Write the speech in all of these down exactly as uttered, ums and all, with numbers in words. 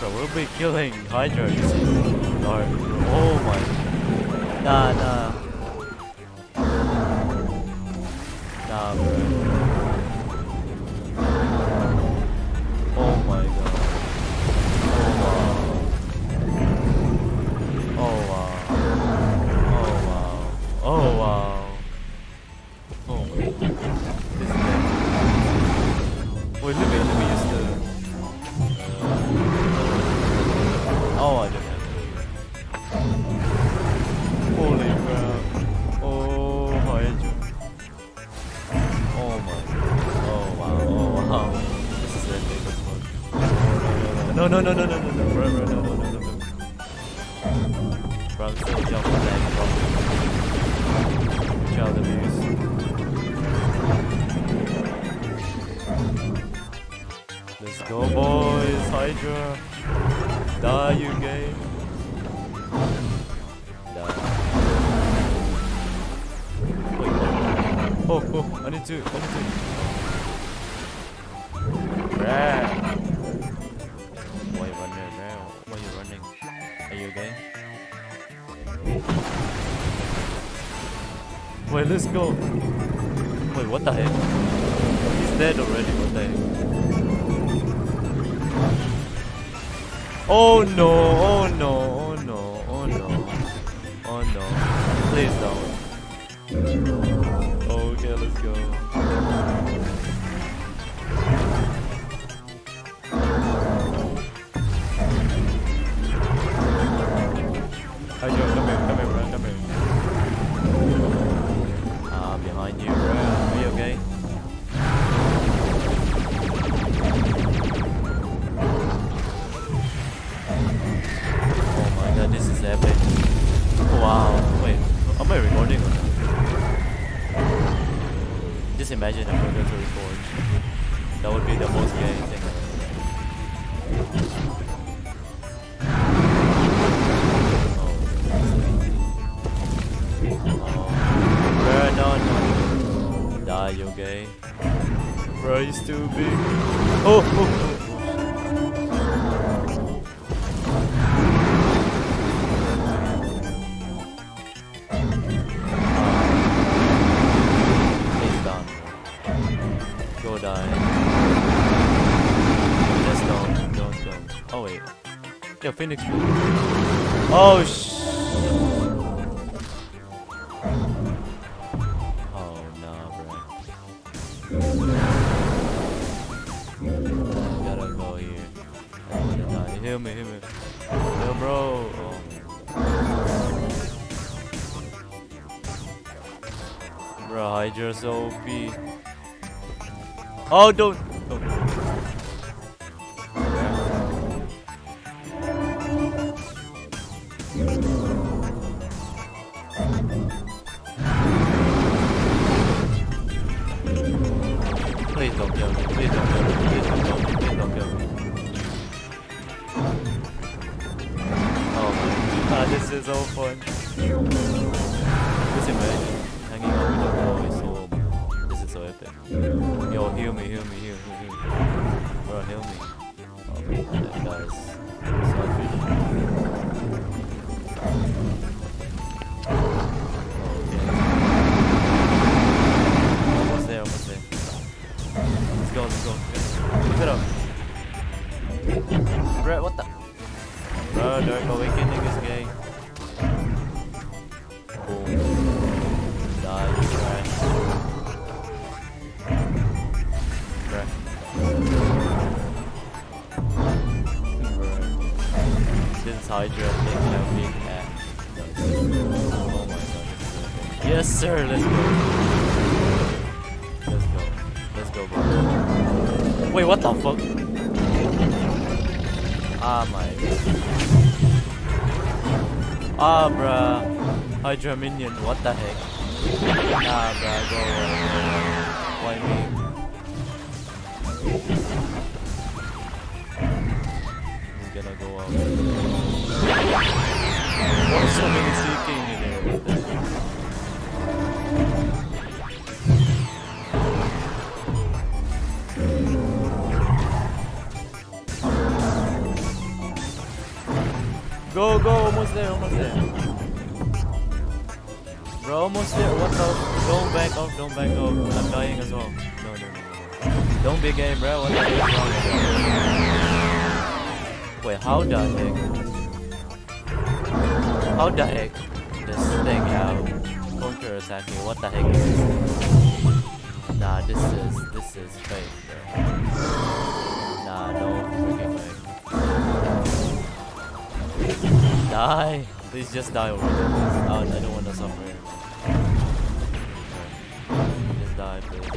Bro, we'll be killing Hydra. You see? Dark. Oh my. Nah, nah. Nah, bro. Oh my god. Oh wow. Oh wow. Oh wow. Oh my god. This is dead. Wait, let me, let me use the... Uh, oh, I don't have it. Holy crap. Oh, Hydra. Oh my. Oh wow. Oh wow. This is epic as fuck. No, no, no, no, no, no, no, no, bro, bro, no, no, no, no, no. Bro, I'm still jumping back, bro. Check out the views. Let's go, boys. Hydra. Die, you gay. Die. Wait. Oh, oh, I need to, I need to. Rah. Why run there now? Why are you running? Are you okay? Wait, let's go. Wait, what the heck? He's dead already, what the heck? Oh no, oh no, oh no, oh no, oh no. Please don't. Okay, let's go. Hydra, come here, come here, bro, come here. Ah, behind you, bro. Are you okay? Oh my god, this is epic. Wow, wait, am I recording or not? Just imagine a purgatory forge. That would be the most gay thing ever. Bro, no, no. Die, you gay. Bro, he's too big. Oh, oh, oh. He's done. Go die. Just don't, don't, don't. Oh, wait. Yo, Phoenix. Oh, sh. Gotta go here. I wanna die. Heal me, heal me. Yo, bro. Oh. Bro, Hydra's O P. Oh, don't. Don't. Please don't kill me. Please don't kill me. Please don't kill me. Please don't kill me. Oh my god, this is so fun. Just imagine hanging out with a bro is so. This is so epic. Yo, heal me, heal me, heal me, heal me. Bro, heal me. Oh my god, that guy's selfish. Go, let's go. Pick it up. Bro, what the? Bro, Dark Awakening is gay. Boom. Die, you trash. Bro. Bro. Since Hydra thing have big hat. Oh my god. Yes, sir, let's go. Let's go. Let's go, bro. Wait, what the fuck? Ah, my god. Ah, bruh. Hydra minion, what the heck? Nah, bruh, go away. Why me? He's gonna go out. There's so many seeking in here. What the heck? Go, go, almost there, almost there. Bro, almost there. What the? Don't back off, don't back off. I'm dying as well. No, no, no, no. Don't be game, bro. What the heck is wrong with you? Wait, how the heck? How the heck? This thing have counter attack me. What the heck is this? Nah, this is this is fake, bro. Nah, no freaking way. Die! Please just die already. Please. I, I don't want to suffer. Just die, please.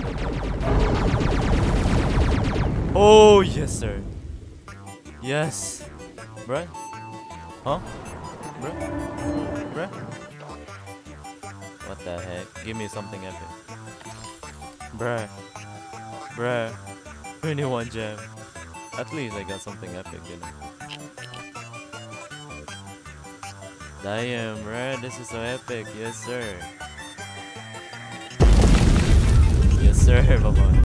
Oh yes, sir. Yes, bruh. Huh? Bruh? Bruh? What the heck? Give me something epic. Bruh. Bruh. twenty-one gem. At least I got something epic, you know. Damn, bruh. This is so epic. Yes, sir. Yes, sir. Bye-bye.